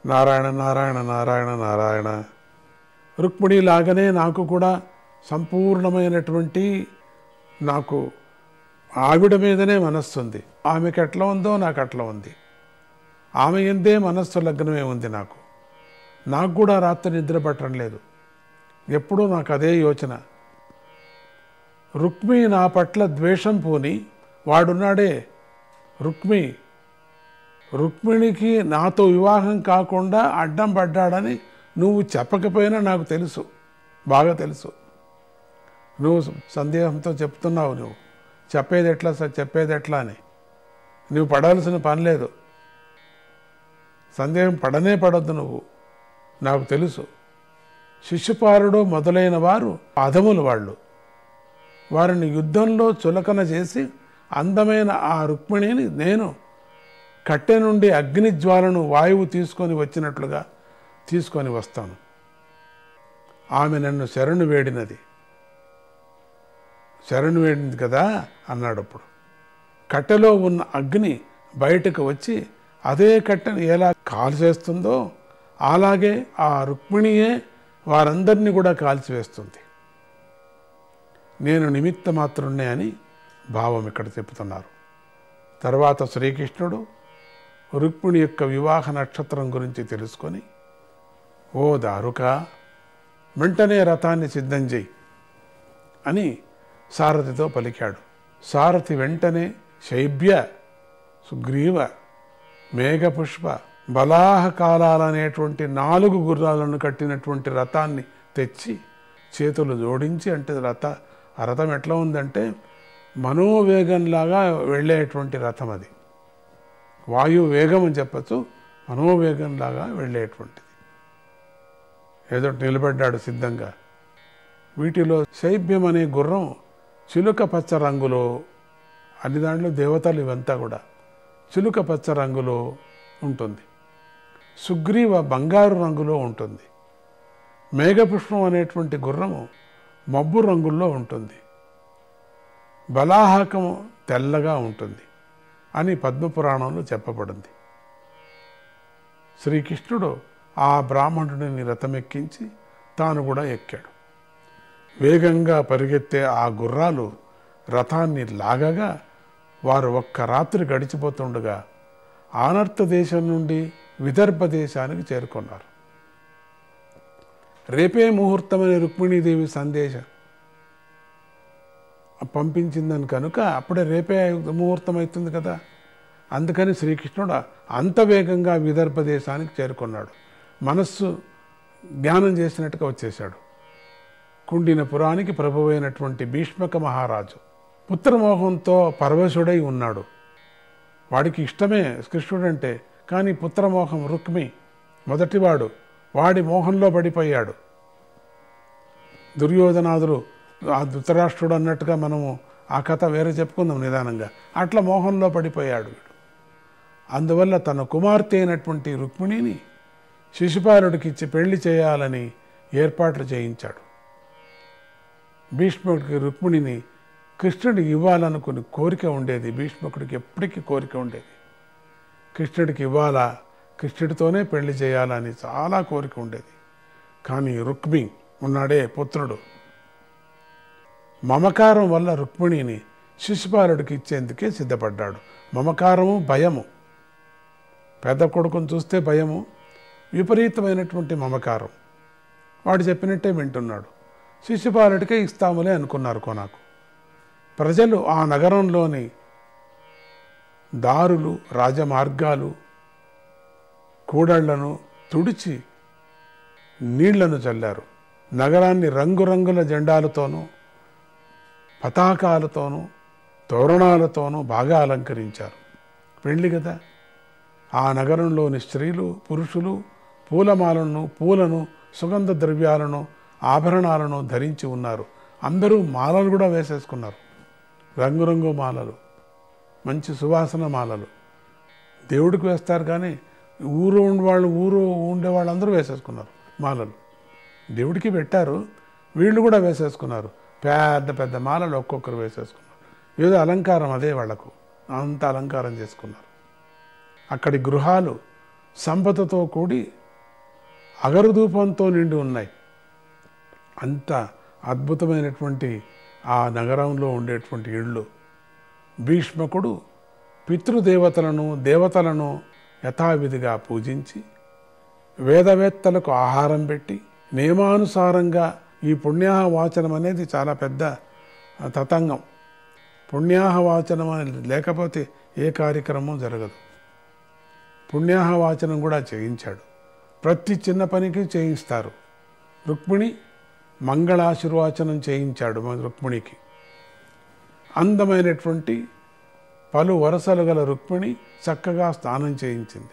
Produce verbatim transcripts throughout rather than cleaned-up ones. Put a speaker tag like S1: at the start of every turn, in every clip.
S1: నారాయణ నారాయణ నారాయణ నారాయణ. రుక్మిణిలాగానే నాకు కూడా సంపూర్ణమైనటువంటి నాకు ఆవిడ మీదనే మనస్సు ఉంది. ఆమెకి ఎట్లా ఉందో నాకు అట్లా ఉంది. ఆమె ఎందే మనస్సు లగ్నమే ఉంది. నాకు నాకు కూడా రాత్రి నిద్ర పట్టడం లేదు. ఎప్పుడూ నాకు అదే యోచన. రుక్మి నా పట్ల ద్వేషం పూని వాడున్నాడే రుక్మి రుక్మిణికి నాతో వివాహం కాకుండా అడ్డం పడ్డాడని నువ్వు చెప్పకపోయినా నాకు తెలుసు, బాగా తెలుసు. నువ్వు సందేహంతో చెప్తున్నావు. నువ్వు చెప్పేది ఎట్లా సార్, చెప్పేది ఎట్లా అని. నువ్వు పడాల్సిన పని లేదు. సందేహం పడనే పడద్దు నువ్వు, నాకు తెలుసు. శిశుపాలుడు మొదలైన వారు అధములు. వాళ్ళు వారిని యుద్ధంలో చులకన చేసి అందమైన ఆ రుక్మిణిని నేను కట్టె నుండి అగ్నిజ్వాలను వాయువు తీసుకొని వచ్చినట్లుగా తీసుకొని వస్తాను. ఆమె నన్ను శరణు వేడినది శరణు వేడింది కదా అన్నాడు. అప్పుడు కట్టెలో ఉన్న అగ్ని బయటకు వచ్చి అదే కట్టెను ఎలా కాల్చేస్తుందో అలాగే ఆ రుక్మిణియే వారందరినీ కూడా కాల్చివేస్తుంది. నేను నిమిత్త మాత్రున్నే అని భావం ఇక్కడ చెప్తున్నారు. తర్వాత శ్రీకృష్ణుడు రుక్మిణి యొక్క వివాహ నక్షత్రం గురించి తెలుసుకొని, ఓ దారుక, వెంటనే రథాన్ని సిద్ధం చేయి అని సారథితో పలికాడు. సారథి వెంటనే శైబ్య, సుగ్రీవ, మేఘపుష్ప, బలాహకాలనేటువంటి నాలుగు గుర్రాలను కట్టినటువంటి రథాన్ని తెచ్చి చేతులు జోడించి, అంటే రథ ఆ రథం ఎట్లా ఉందంటే మనోవేగంలాగా వెళ్ళేటువంటి రథం. అది వాయు వేగం అని చెప్పచ్చు, మనోవేగంలాగా వెళ్ళేటువంటిది. ఏదో నిలబడ్డాడు సిద్ధంగా. వీటిలో శైబ్యం అనే గుర్రం చిలుక పచ్చ రంగులో, అన్ని దాంట్లో దేవతలు ఇవంతా కూడా చిలుక పచ్చ రంగులో ఉంటుంది. సుగ్రీవ బంగారు రంగులో ఉంటుంది. మేఘపుష్పం అనేటువంటి గుర్రము మబ్బు రంగుల్లో ఉంటుంది. బలాహకము తెల్లగా ఉంటుంది అని పద్మపురాణంలో చెప్పబడింది. శ్రీకృష్ణుడు ఆ బ్రాహ్మణుడిని రథమెక్కించి తాను కూడా ఎక్కాడు. వేగంగా పరిగెత్తే ఆ గుర్రాలు రథాన్ని లాగగా వారు ఒక్క రాత్రి గడిచిపోతుండగా ఆనర్త దేశం నుండి విదర్భ దేశానికి చేరుకున్నారు. రేపే ముహూర్తమని రుక్మిణీదేవి సందేశం పంపించిందని కనుక అప్పుడే రేపే ముహూర్తం అవుతుంది కదా. అందుకని శ్రీకృష్ణుడు అంత వేగంగా విదర్భ దేశానికి చేరుకున్నాడు. మనస్సు జ్ఞానం చేసినట్టుగా వచ్చేశాడు. కుండిన పురానికి ప్రభువైనటువంటి భీష్మక మహారాజు పుత్రమోహంతో పరవశుడై ఉన్నాడు. వాడికి ఇష్టమే కృష్ణుడంటే, కానీ పుత్రమోహం రుక్మి మొదటివాడు, వాడి మోహంలో పడిపోయాడు. దుర్యోధనాదులు ఆ ధృతరాష్ట్రుడు అన్నట్టుగా మనము ఆ కథ వేరే చెప్పుకుందాం నిదానంగా. అట్లా మోహంలో పడిపోయాడు వీడు. అందువల్ల తన కుమార్తె అయినటువంటి రుక్మిణిని శిశుపాలుడికి ఇచ్చి పెళ్లి చేయాలని ఏర్పాట్లు చేయించాడు. భీష్ముడికి రుక్మిణిని కృష్ణుడికి ఇవ్వాలనుకుని కోరిక ఉండేది. భీష్ముడికి ఎప్పటికీ కోరిక ఉండేది. కృష్ణుడికి ఇవ్వాలా, కృష్ణుడితోనే పెళ్లి చేయాలని చాలా కోరిక ఉండేది. కానీ రుక్మి ఉన్నాడే పుత్రుడు, మమకారం వల్ల రుక్మిణిని శిశుపాలుడికి ఇచ్చేందుకే సిద్ధపడ్డాడు. మమకారము, భయము. పెద్ద కొడుకును చూస్తే భయము, విపరీతమైనటువంటి మమకారం. వాడు చెప్పినట్టే వింటున్నాడు. శిశుపాలుడికే ఇస్తాములే అనుకున్నారు కొనాకు. ప్రజలు ఆ నగరంలోని దారులు, రాజమార్గాలు, కూడళ్లను తుడిచి నీళ్లను చల్లారు. నగరాన్ని రంగురంగుల జెండాలతోనూ పతాకాలతోనూ తోరణాలతోనూ బాగా అలంకరించారు. పెళ్లి కదా. ఆ నగరంలోని స్త్రీలు, పురుషులు పూలమాలను, పూలను, సుగంధ ద్రవ్యాలను, ఆభరణాలను ధరించి ఉన్నారు. అందరూ మాలలు కూడా వేసేసుకున్నారు. రంగురంగు మాలలు, మంచి సువాసన మాలలు. దేవుడికి వేస్తారు కానీ ఊరు ఉండేవాళ్ళు ఊరు ఉండే వాళ్ళందరూ వేసేసుకున్నారు మాలలు. దేవుడికి పెట్టారు, వీళ్ళు కూడా వేసేసుకున్నారు. పెద్ద పెద్ద మాలలు ఒక్కొక్కరు వేసేసుకున్నారు. ఏదో అలంకారం అదే వాళ్లకు, అంత అలంకారం చేసుకున్నారు. అక్కడి గృహాలు సంపదతో కూడి అగరుధూపంతో నిండి ఉన్నాయి. అంత అద్భుతమైనటువంటి ఆ నగరంలో ఉండేటువంటి ఇళ్ళు. భీష్మకుడు పితృదేవతలను దేవతలను యథావిధిగా పూజించి వేదవేత్తలకు ఆహారం పెట్టి నియమానుసారంగా ఈ పుణ్యాహవాచనం అనేది చాలా పెద్ద తతంగం. పుణ్యాహవాచనం అనేది లేకపోతే ఏ కార్యక్రమం జరగదు. పుణ్యాహవాచనం కూడా చేయించాడు. ప్రతి చిన్న పనికి చేయిస్తారు. రుక్మిణి మంగళాశీర్వాచనం చేయించాడు మన రుక్మిణికి. అందమైనటువంటి పలు వరసలు గల రుక్మిణి చక్కగా స్నానం చేయించింది.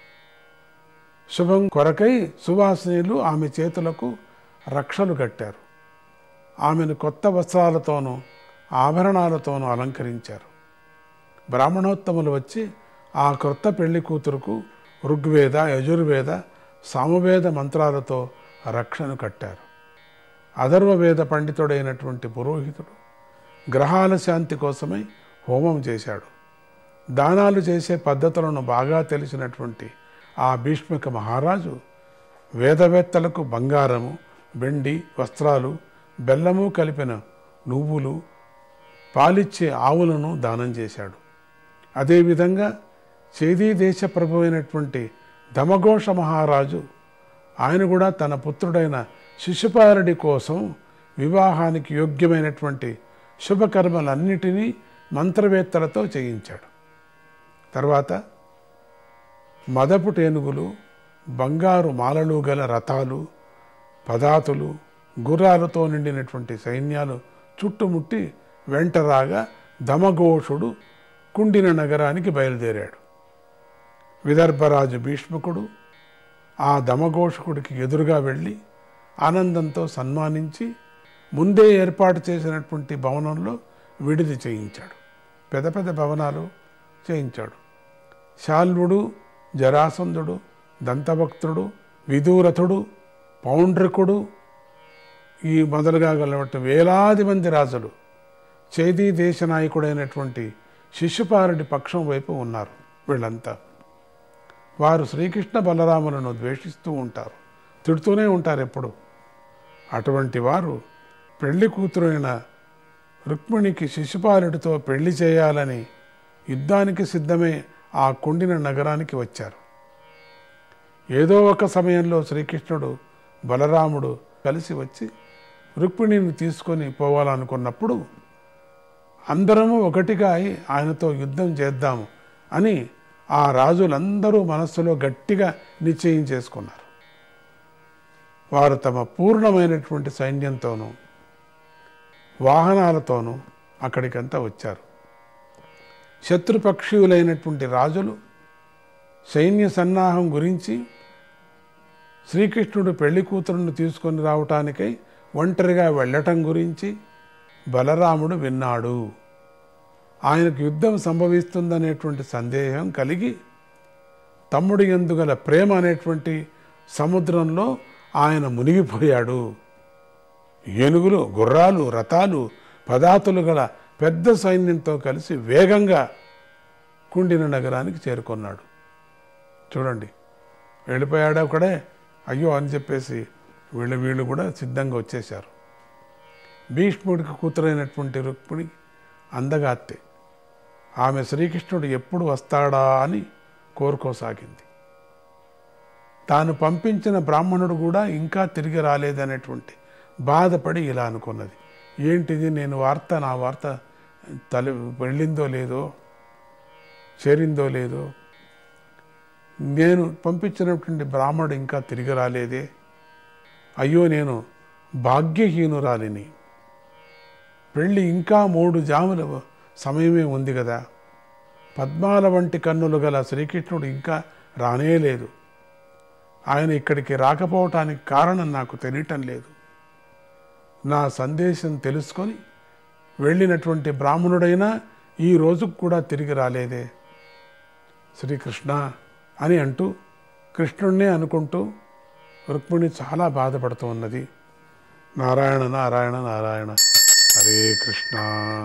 S1: శుభం కొరకై సువాసినులు ఆమె చేతులకు రక్షలు కట్టారు. ఆమెను కొత్త వస్త్రాలతోనూ ఆభరణాలతోనూ అలంకరించారు. బ్రాహ్మణోత్తములు వచ్చి ఆ క్రొత్త పెళ్లి కూతురుకు ఋగ్వేద యజుర్వేద సామవేద మంత్రాలతో రక్షను కట్టారు. అథర్వవేద పండితుడైనటువంటి పురోహితుడు గ్రహాల శాంతి కోసమై హోమం చేశాడు. దానాలు చేసే పద్ధతులను బాగా తెలిసినటువంటి ఆ భీష్మిక మహారాజు వేదవేత్తలకు బంగారము, వెండి వస్త్రాలు, బెల్లము కలిపిన నువ్వులు, పాలిచ్చే ఆవులను దానం చేశాడు. అదేవిధంగా చేదీ దేశ ప్రభు అయినటువంటి ధమఘోష మహారాజు ఆయన కూడా తన పుత్రుడైన శిశుపాలుడి కోసం వివాహానికి యోగ్యమైనటువంటి శుభకర్మలన్నిటినీ మంత్రవేత్తలతో చేయించాడు. తర్వాత మదపు టేనుగులు, బంగారు మాలలు గల రథాలు, పదాతులు, గుర్రాలతో నిండినటువంటి సైన్యాలు చుట్టుముట్టి వెంటరాగా ధమఘోషుడు కుండిన నగరానికి బయలుదేరాడు. విదర్భరాజు భీష్మకుడు ఆ ధమఘోషకుడికి ఎదురుగా వెళ్ళి ఆనందంతో సన్మానించి ముందే ఏర్పాటు చేసినటువంటి భవనంలో విడిది చేయించాడు. పెద్ద పెద్ద భవనాలు చేయించాడు. శాల్వుడు, జరాసంధుడు, దంతభక్తుడు, విదూరథుడు, పౌండ్రకుడు ఈ మొదలుగా గలవంటి వేలాది మంది రాజులు చేదీ దేశ నాయకుడైనటువంటి శిశుపాలుడి పక్షం వైపు ఉన్నారు. వీళ్ళంతా వారు శ్రీకృష్ణ బలరాములను ద్వేషిస్తూ ఉంటారు, తిడుతూనే ఉంటారు ఎప్పుడు. అటువంటి వారు పెళ్లి కూతురైన రుక్మిణికి శిశుపాలుడితో పెళ్లి చేయాలని యుద్ధానికి సిద్ధమే ఆ కుండిన నగరానికి వచ్చారు. ఏదో ఒక సమయంలో శ్రీకృష్ణుడు బలరాముడు కలిసి వచ్చి రుక్మిణిని తీసుకొని పోవాలనుకున్నప్పుడు అందరము ఒకటిగా అయి ఆయనతో యుద్ధం చేద్దాము అని ఆ రాజులందరూ మనస్సులో గట్టిగా నిశ్చయం చేసుకున్నారు. వారు తమ పూర్ణమైనటువంటి సైన్యంతోనూ వాహనాలతోనూ అక్కడికంతా వచ్చారు. శత్రుపక్షీయులైనటువంటి రాజులు సైన్య సన్నాహం గురించి శ్రీకృష్ణుడు పెళ్లి కూతురును తీసుకొని రావటానికై ఒంటరిగా వెళ్ళటం గురించి బలరాముడు విన్నాడు. ఆయనకు యుద్ధం సంభవిస్తుందనేటువంటి సందేహం కలిగి తమ్ముడి యందు గల ప్రేమ అనేటువంటి సముద్రంలో ఆయన మునిగిపోయాడు. ఏనుగులు, గుర్రాలు, రథాలు, పదాతులు గల పెద్ద సైన్యంతో కలిసి వేగంగా కుండిన నగరానికి చేరుకున్నాడు. చూడండి, వెళ్ళిపోయాడు అక్కడే. అయ్యో అని చెప్పేసి వీళ్ళు వీళ్ళు కూడా సిద్ధంగా వచ్చేశారు. భీష్ముడికి కూతురైనటువంటి రుక్మిణి అందగాత్తె. ఆమె శ్రీకృష్ణుడు ఎప్పుడు వస్తాడా అని కోరుకోసాగింది. తాను పంపించిన బ్రాహ్మణుడు కూడా ఇంకా తిరిగి రాలేదనేటువంటి బాధపడి ఇలా అనుకున్నది. ఏంటిది, నేను వార్త నా వార్త తల వెళ్ళిందో లేదో, చేరిందో లేదో, నేను పంపించినటువంటి బ్రాహ్మణుడు ఇంకా తిరిగి రాలేదే, అయ్యో నేను భాగ్యహీనురాలిని, పెళ్ళి ఇంకా మూడు జాముల సమయమే ఉంది కదా, పద్మాల వంటి కన్నులు గల శ్రీకృష్ణుడు ఇంకా రానేలేదు, ఆయన ఇక్కడికి రాకపోవటానికి కారణం నాకు తెలియటం లేదు, నా సందేశం తెలుసుకొని వెళ్ళినటువంటి బ్రాహ్మణుడైనా ఈ రోజుకు కూడా తిరిగి రాలేదే శ్రీకృష్ణ అని అంటూ కృష్ణుణ్ణే అనుకుంటూ రుక్మిణి చాలా బాధపడుతూ ఉన్నది. నారాయణ నారాయణ నారాయణ హరే కృష్ణ.